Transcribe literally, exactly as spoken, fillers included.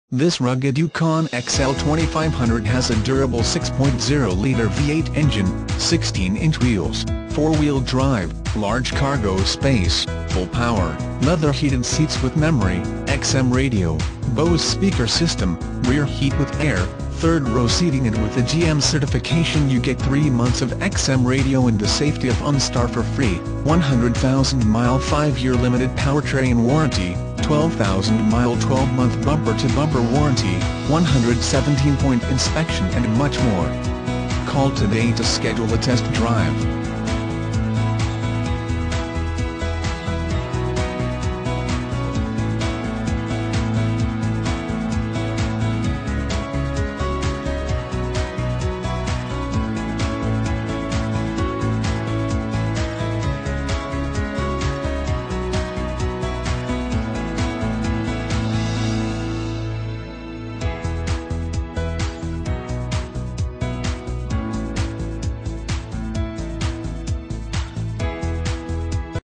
This rugged Yukon X L twenty-five hundred has a durable six point oh litre V eight engine, sixteen inch wheels, four-wheel drive, large cargo space, full power, leather-heated seats with memory, X M radio, BOSE speaker system, rear heat with air, third-row seating, and with the G M certification you get three months of X M radio and the safety of OnStar for free, one hundred thousand mile five-year limited powertrain warranty, twelve thousand mile twelve month bumper-to-bumper warranty, one hundred seventeen point inspection and much more. Call today to schedule a test drive.